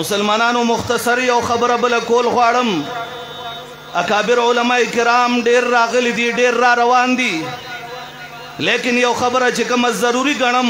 मुसलमानों मुख्तसरी और खबर बल कोल ख्वाड़म अकाबिर उलमाए किराम डेर रागली दी डेर रा रवान दी लेकिन यो खबर चिकम जरूरी गणम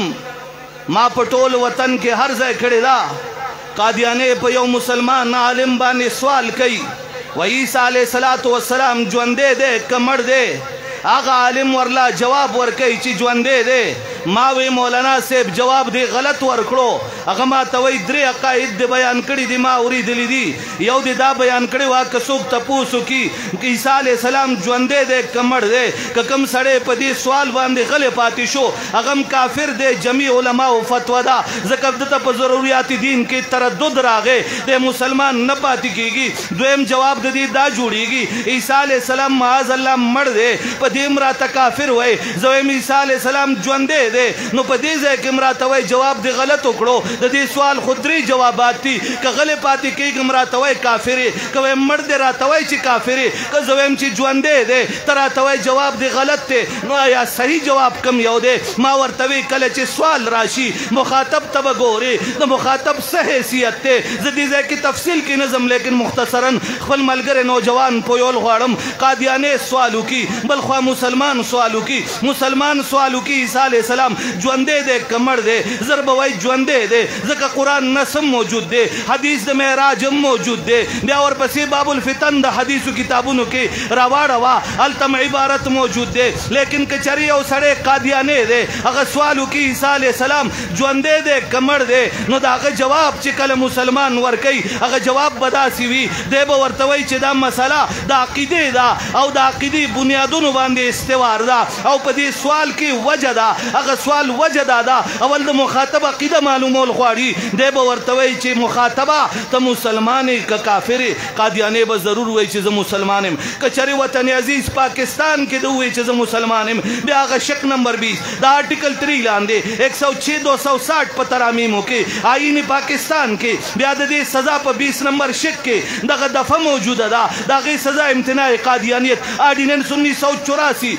माँ पटोल वतन के हर जय खड़े दा कादियाने पे यो मुसलमान आलिम बाने सवाल कई व ईसा अलैहिस्सलातु वस्सलाम ज्वंदे दे कमर दे आगा आलिम वरला जवाब वर कई ची ज्वंदे दे मावे मौलाना से जवाब दे गलत वर्कड़ो अगमा तवई द्रे अकाइद दे बयान कड़ी दी मा उरी दिली दी यहूदी दा बयान कड़ी वा कसुक तपूसु की ईसा अलैहिस्सलाम ज्वंदे दे कमर दे ककम सड़े पदी सवाल बांधे गले पाती शो अगम काफिर दे जमी उलमा व फतवा दा ज़कब्दता पर ज़रूरियाती दीन की तरद्दुद रागे दे मुसलमान न पाती कीगी द्वेम जवाब दे दी दा जुड़ीगी ईसा अलैहिस्सलाम माज़ अल्लाह मर दे पदी इमरात काफिर हुए ज़वेम ईसा अलैहिस्सलाम ज्वंदे दे नो पदीज है कि इमरातवे जवाब दे गलत उकड़ो दे सवाल खुदरी जवाबात थी क गले पाती की इमरातवे काफिरे कवे मर्द रातवे ची काफिरे क जवेम ची ज्वंदे दे तरातवे जवाब दे गलत थे नो या सही जवाब कम यो दे मावर तवी कले ची सवाल राशि मुखातब तब गोरे न मुखातब सहैसियत थे जदीज है कि तफसील की नज़म लेकिन मुख्तसरन खल मलगर नौजवान पोयोल ख्वाड़म कादियाने सवालू की बलख्वा मुसलमान सवालू की मुसलमान सवालू की ईसा अलैहिस्सलाम ज्वंदे दे कमर दे ज़रब वही ज्वंदे दे ज़का कुरान नसम मौजूद दे हदीस दे मेराज मौजूद दे ब्या और पसी बाबुल फितन द हदीसु किताबुन के रवा रवा अलतम इबारत मौजूद दे लेकिन कचरी और सड़े कादियाने दे अगर सवालू की ईसा अलैहिस्सलाम ज्वंदे दे कमर दे नो दा जवाब चिकल मुसलमान वर कई अगर जवाब बदा सीवी दे बवर्तवई चिदा मसला दा अकीदे दा औ दा अकीदी बुनियादुन बांधे इस्तेवार दा औ पदी सवाल की वजह दा अगर सवाल वजह दादा अवल तो मुखातबा क़ीदा मालूम ख्वाड़ी देब वर्तवई ची मुखातबा तो मुसलमान का काफिर कादियाने ब जरूर हुई चीज़ मुसलमान कचरे वतन अजीज पाकिस्तान के दो हुई चीज़ मुसलमान ब्यागा शक नंबर 20 द आर्टिकल 3 लांदे 106 260 पतरामीमों के आईनी पाकिस्तान के ब्यादे सजा पर 20 नंबर शक के दगा दफा मौजूद दा दागी सजा इम्तना कादियानियत आर्डिनेंस 1984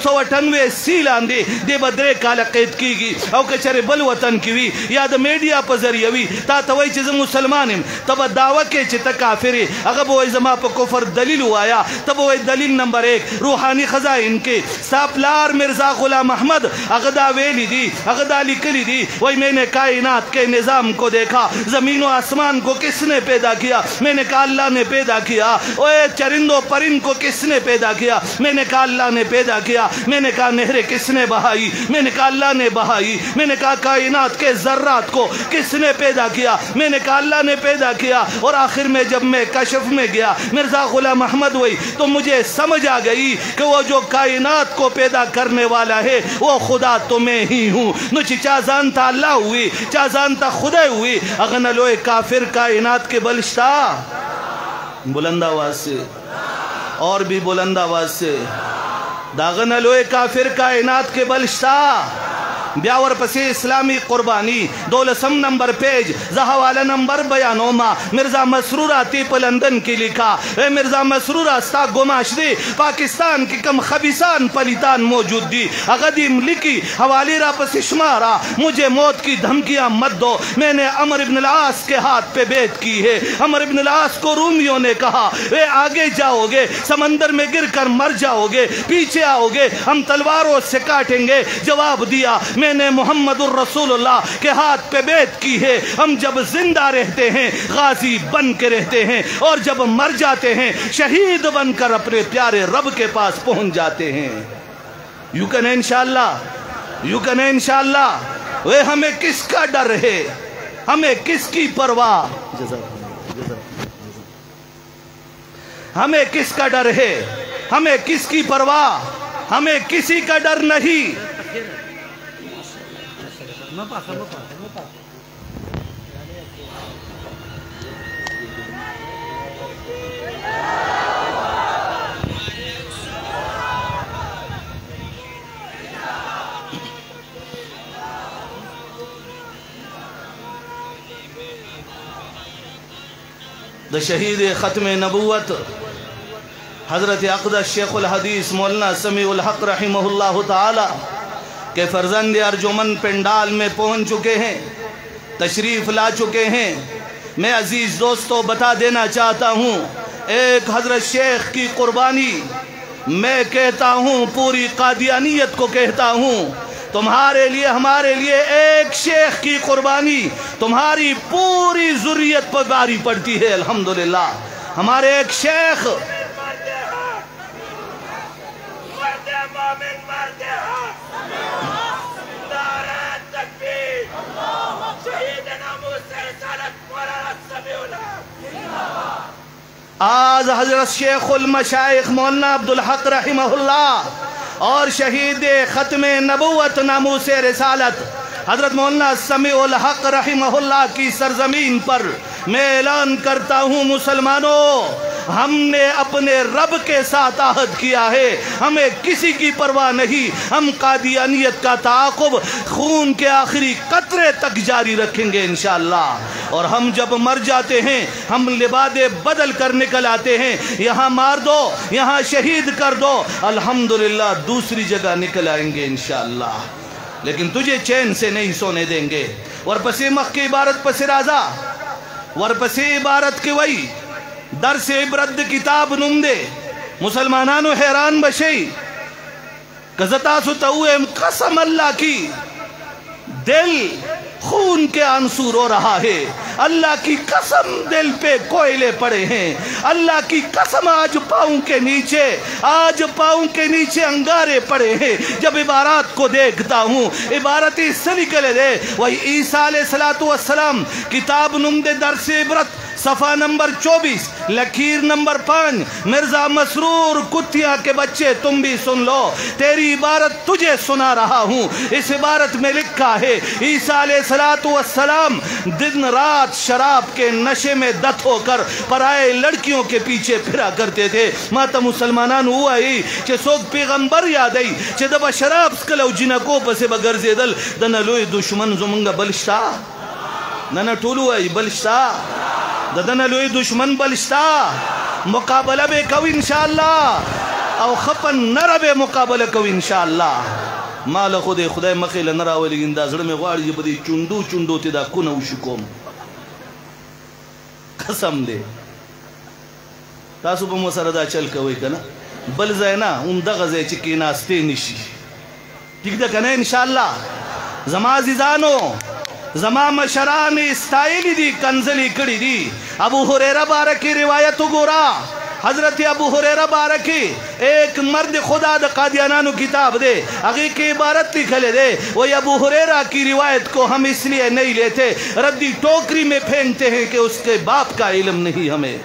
298 सी लांदे दे बदरे काला कैद कीगी और कचरे बल वतन की हुई याद मीडिया पर जरिए हुई ता तवई चीज मुसलमान तब दावा के चित काफिर अगर वो जमा पर कुफर दलील आया तब वो दलील नंबर 1 रूहानी खजाइन के सापलार मिर्जा गुलाम अहमद अगदा वेली दी अगदा लिखली दी वही मैंने कायनात के निजाम को देखा जमीन व आसमान को किसने पैदा किया मैंने कहा अल्लाह ने पैदा किया ओए चरिंदों परिंद को किसने पैदा किया मैंने कहा अल्लाह ने पैदा किया मैंने कहा नहरें किसने बहाई मैंने कहा अल्लाह ने बहाई मैंने कहा कायनात के जर्रात को किसने पैदा किया मैंने कहा अल्लाह ने पैदा किया और आखिर में जब मैं कशफ में गया मिर्जा गुलाम अहमद हुई तो मुझे समझ आ गई कि वो जो कायनात को पैदा करने वाला है वो खुदा तो मैं ही हूँ नुची चा जानता अल्लाह हुई चा जानता खुदा हुई अगर न लोए काफिर कायनात के बलिश्ता बुलंद आवाज से और भी बुलंद आवाज से दागन लोए काफिर कायनात के बलिश्ता ब्यावर पसे इस्लामी कुर्बानी 12 नंबर पेज जहावाला नंबर बयानोमा मिर्जा मसरूर आतिफ लंदन की लिखा ए मिर्जा मसरूर आस्ता गुमाशदे पाकिस्तान की कम खबिसान पलितान मौजूद दी अगदीम लिखी हवाली रा पस शुमारा मुझे मौत की धमकियां मत दो मैंने अमर इब्न आस के हाथ पे बैत की है अमर इब्न आस को रूमियों ने कहा वे आगे जाओगे समंदर में गिर कर मर जाओगे पीछे आओगे हम तलवारों से काटेंगे जवाब दिया मैंने मोहम्मदुर रसूलुल्लाह के हाथ पे बैत की है हम जब जिंदा रहते हैं गाजी बन के रहते हैं और जब मर जाते हैं शहीद बनकर अपने प्यारे रब के पास पहुंच जाते हैं यू कने इंशाअल्लाह वे हमें किसका डर है हमें किसकी परवाह हमें किसका डर है हमें किसकी परवाह हमें किसी का डर नहीं द शहीद ख़त्म नबूवत हज़रत अक़दस शेखुल हदीस मौलाना समीउल हक़ रहमहुल्लाह ताला के फर्जंद अर्जुमन पेंडाल में पहुंच चुके हैं तशरीफ़ ला चुके हैं میں عزیز دوستوں بتا دینا چاہتا ہوں، ایک حضرت شیخ کی قربانی، میں کہتا ہوں پوری قادیانیت کو کہتا ہوں، تمہارے لیے ہمارے لیے ایک شیخ کی قربانی تمہاری پوری ذریت پر باری پڑتی ہے۔ الحمدللہ ہمارے ایک شیخ آج حضرت شیخ المشائخ مولانا عبدالحق رحمہ اللہ اور شہید ختم نبوت ناموس رسالت حضرت مولانا سمیع الحق رحمہ اللہ کی سرزمین پر میں اعلان کرتا ہوں، مسلمانوں، ہم نے اپنے رب کے ساتھ عہد کیا ہے، ہمیں کسی کی پرواہ نہیں، ہم قادیانیت کا تعاقب خون کے آخری قطرے تک جاری رکھیں گے انشاءاللہ۔ اور ہم جب مر جاتے ہیں ہم لبادے بدل کر نکل آتے ہیں، یہاں مار دو، یہاں شہید کر دو، الحمدللہ دوسری جگہ نکل آئیں گے انشاءاللہ، لیکن تجھے چین سے نہیں سونے دیں گے۔ ورپسی مخ کی عبارت پسی رازا، ورپسی عبارت کی وئی درس عبرت کتاب نم دے مسلمانانو حیران بشئی کزتا ستوئیم قسم اللہ کی دل خون کے آنسو رو رہا ہے، اللہ کی قسم دل پہ کوئلے پڑے ہیں، اللہ کی قسم آج پاؤں کے نیچے انگارے پڑے ہیں۔ جب عبارات کو دیکھتا ہوں عبارت اس سے نکلے دے وہی عیسیٰ علیہ السلام کتاب نمد درس عبرت صفحہ نمبر 24 لکیر نمبر 5 مرزا مسرور کتیا کے بچے تم بھی سن لو، تیری عبارت تجھے سنا رہا ہوں۔ اس عبارت میں لکھا ہے عیسیٰ علیہ السلام دن رات شراب کے نشے میں دت ہو کر پرائے لڑکیوں کے پیچھے پھرا کرتے تھے۔ ماتا مسلمانان ہوا ہی چھے سوگ پیغمبر یاد آئی چھے دبا شراب سکلو جنکو پسے بگر زیدل دنلوی دشمن زمانگا بلشتا نانا ٹولو آئی بلشتا ددن لوی دشمن بلشتا مقابلہ بے کو انشاءاللہ او خپن نر بے مقابلہ کو انشاءاللہ۔ مالا خدای مخیل نراولی گندہ زڑ میں غواری بدی چندو تیدا کنو شکوم قسم دے تاسو پا مسردہ چل کوئی کنا بل زینا ان دا غزے چکی ناستے نشی ٹھیک دا کنا انشاءاللہ۔ زما عزیزانو زما مشران استائلی دی کنزلی کڑی دی ابو ہریرہ بارکی روایت گورا، حضرت ابو ہریرہ بارکی ایک مرد خدا دا قادیانانو کتاب دے اگے کی عبارت لکھلے دے وہی ابو ہریرہ کی روایت کو ہم اس لیے نہیں لیتے ردی ٹوکری میں پھینکتے ہیں کہ اس کے باپ کا علم نہیں ہمیں۔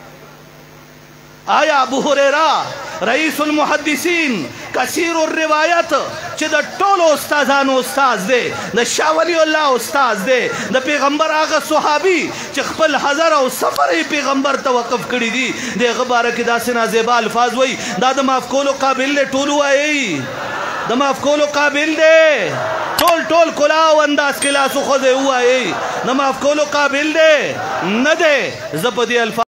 آیا ابو ہریرہ رئیس المحدثین کثیر الروایت چھے دا ٹولو استازانو استاز دے، دا شاہ ولی اللہ استاز دے، دا پیغمبر آغا صحابی چھے خپل حضر و سفر پیغمبر توقف کری دی دے غبارہ دا سنا زیبا الفاظ وئی دا معاف کولو قابل دے ٹولو آئی دا معاف کولو قابل دے ٹول کلاو انداز کلاسو خودے ہوا آئی دا معاف کولو قابل دے ندے زبدی الفاظ